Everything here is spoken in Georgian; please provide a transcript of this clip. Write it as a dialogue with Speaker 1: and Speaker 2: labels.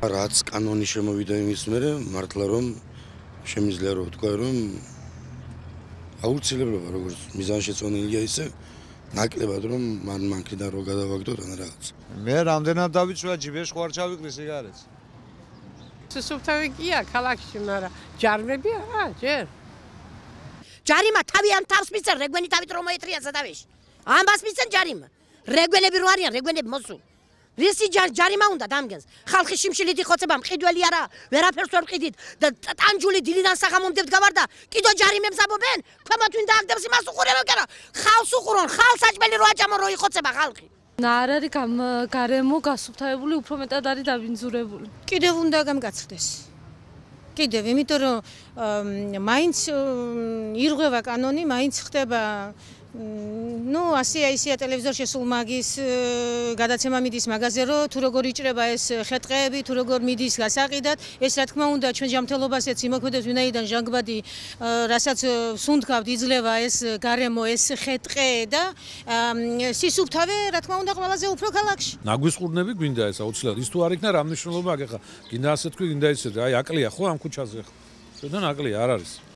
Speaker 1: რაც კანონი შემოვიდა იმის მერე მართლა რომ შემიძლია რომ ვთქვა რომ აუცილებლობა როგორც მიზანშეწონილია ისე ნაკლებად რომ მანქიდან რო გადავაგდოთ ან რაღაც.
Speaker 2: მე რამდენად დავიწვა ჯიბეში ხوار ჩავიკრი სიგარეტს.
Speaker 3: სუფთავი გია ქალაქში, მაგრამ ჯარმები არა, ჯერ.
Speaker 4: ჯარიმა თავიანთ თავს მისცენ, რეგვენი თავით რომ მოეტრიან სადავეში. ამბას მისცენ ჯარიმა. რეგვენები რო არიან, რეგვენები მოსულ. რისი ჯარიმა უნდა დამგენს? ხალხი შიმშილით იხოცება, მყიდველი არა, ვერაფერს ვერ მყიდით და ტანჯული დილიდან საღამომდე ვდგავარ და კიდო ჯარიმებს ამბობენ, ქვემოთ ვინ დააგდებს იმას უყურებენ, კერო. ხალხს უყურონ, ხალხს საჭმელი რო აჭამონ, რო იხოცება ხალხი.
Speaker 5: არ არის გარემო გასუფთავებული, უფრო მეტად არის დაბინძურებული.
Speaker 6: კიდევ უნდა გამგაცრდეს. კიდევ, იმიტომ რომ მაინც ირღვევა კანონი, მაინც ხდება ასეა ტელევიზორში სულ მაგის გადაცემა მიდის მაგაზე რომ თუ როგორ იჭრება ეს ხეტყეები, თუ როგორ მიდის გასაყიდად, ეს რა თქმა უნდა ჩვენ ჯანმრთელობასაც იმოქმედებს ვინაიდან ჟანგბადი რასაც სუნთქავთ იძლევა ეს გარემო ეს ხეტყე და სისუფთავე რა თქმა უნდა ყველაზე უფრო ქალაქში.
Speaker 7: ნაგვისყურნები გვინდა ეს აუცილებლად. ის თუ არ იქნა რა მნიშვნელობა აქვს ახლა? გინდა ასე თქვი, გინდა ისე. აი აკლია ხო ამ ქუჩაზე ახლა? შედან აკლია არ არის.